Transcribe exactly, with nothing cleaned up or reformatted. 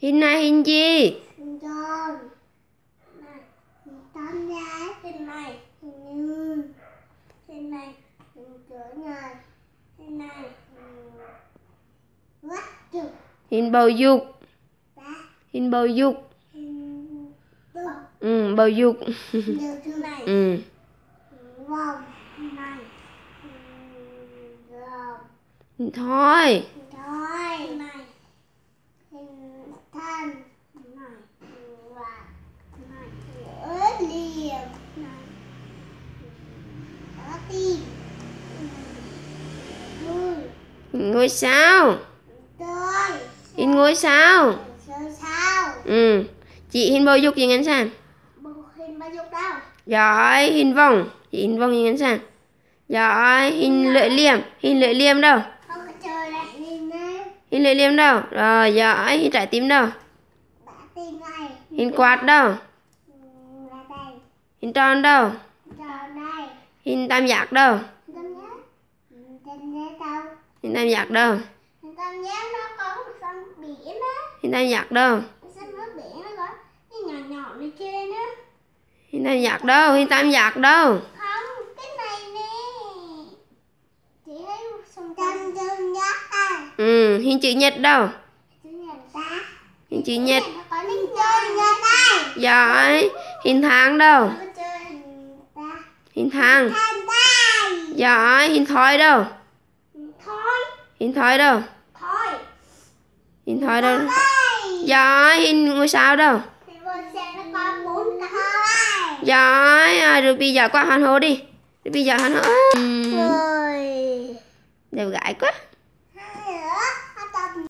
Hình này hình gì? Hình tròn. Này, hình tam giác. Hình này, hình như. Hình này, hình chữ này. Hình này, hình quách trục. Hình bầu dục. Đó. Hình bầu dục. Hình đục. Ừ, bầu dục. Đều chữ này. Ừ. Hình vòng. Hình này. Hình vòng. Hình thoi. Hình thoi. Hình này. Hình than. Hình này. Hình vàng. Hình này. Hình ớt liềm. Hình này. Có tim. Vui. Hình ngôi sao. Tôi. Hình ngôi sao. Sao sao. Ừ. Chị hình bầu dục gì ngắn sàn? Hình bao dục đâu? Giỏi. Hình vòng. Chị hình vòng gì ngắn sàn? Giỏi. Hình lưỡi liềm. Hình lưỡi liềm đâu? Không có trời lại nhìn đây. Hình lưỡi liềm đâu? Rồi giỏi. Hình trái tim đâu? Đã tìm này. Hình quạt đâu? Là đây. Hình tròn đâu? Tròn đây. Hình tam giác đâu? Tam giác. Tam giác đâu? Hình tam giác đâu? Tam giác nó có một sông biển á. Hình tam giác đâu? Sông nước biển nó có cái nhỏ nhỏ này trên á. Hình tam giác đâu? Hình tam giác đâu? Không, cái này nè. Chị thấy sông tam tam giác đây. Ừ. Hình chữ nhật đâu? Chữ nhật ta. Hình chữ nhật. Nó có hình chữ nhật đây. Giỏi. Hình tháng đâu? Nó có chữ hình ta. Hình tháng. Than đây. Giỏi. Hình thoi đâu? Thôi. Hình thoi đâu? Thôi. Hình thoi đâu? Đây. Giỏi. Hình ngôi sao đâu? Thì vừa xem nó có bốn cái đây. Giỏi. À, rồi bây giờ qua hoàn hố đi. Rồi bây giờ hoàn hố. Ừ. Rồi. Đẹp gái quá.